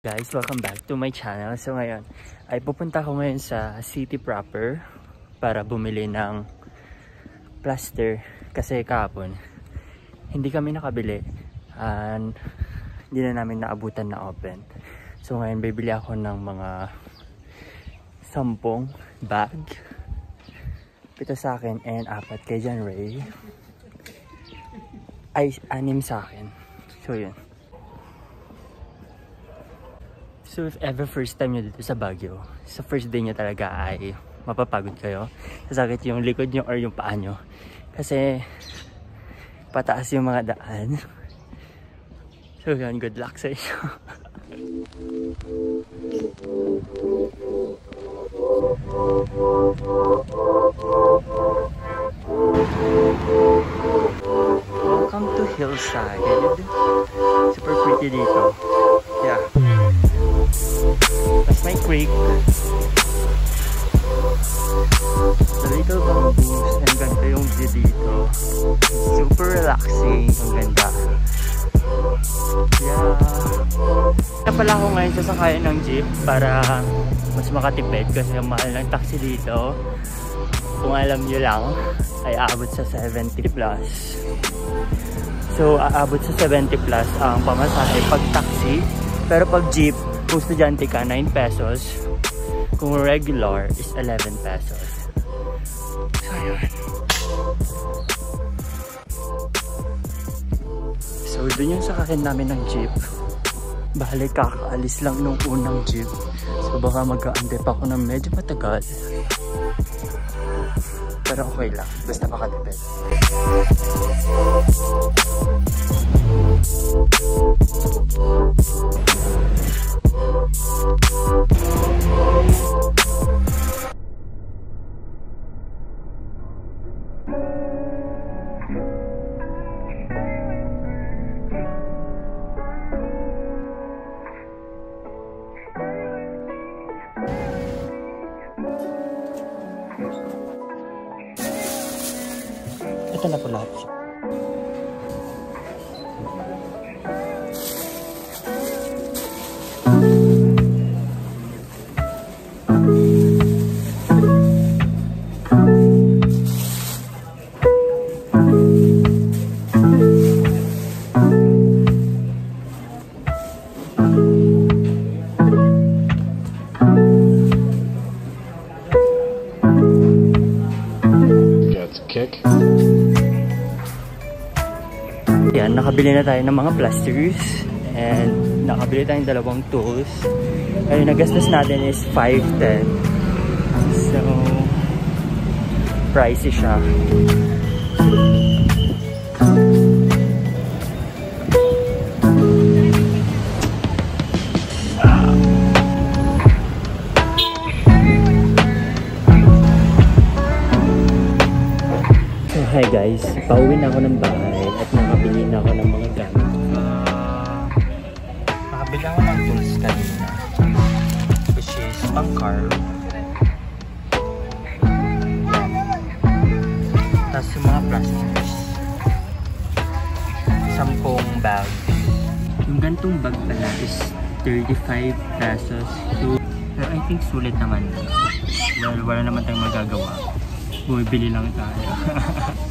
Guys, welcome back to my channel. So ngayon ay pupunta ko ngayon sa city proper para bumili ng plaster kasi kahapon hindi kami nakabili and hindi na namin naabutan na open. So ngayon bibili ako ng mga 10 bag, 7 sa akin and 4 kay John Ray, ay 6 sa akin. So yun. So if ever first time nyo dito sa Baguio, sa first day nyo talaga ay mapapagod kayo. Sasakit yung likod nyo or yung paa nyo. Kasi pataas yung mga daan. So yun, good luck sa inyo. Welcome to Hillside. Super pretty dito. Yeah. That's my creek. The little bamboos. And ganda yung view dito. Super relaxing. Ang ganda. Yeah. Kaya pala ako ngayon sasakayan ng jeep para mas makatipid kasi ang mahal ng taxi dito. Kung alam nyo lang ay aabot sa 70 plus. So aabot sa 70 plus ang pamasahe pag taxi. Pero pag jeep, kung estudyante ka, 9 pesos. Kung regular is 11 pesos. So yun. So dun yung sakahin namin ng jeep. Bale kakaalis lang nung unang jeep. So baka mag-aantay pa ako ng medyo matagal. Pero okay lang, basta makatipid. Ito na po lahat. Kick. Yan, nakabili na tayo ng mga plasters and nakabili tayong 2 tools. Ay, nagastos natin is 510. So pricey siya. Hi guys, pauwi na ako ng bahay at nakabili na ako ng mga gamit. Nakabili ako ng tools kanina, which is pang-carve. Tapos yung mga plastics, 10 bag. Yung gantong bag pala is 35 pesos. So, pero I think sulit naman. Dahil wala naman tayong magagawa. Bumibili lang tayo.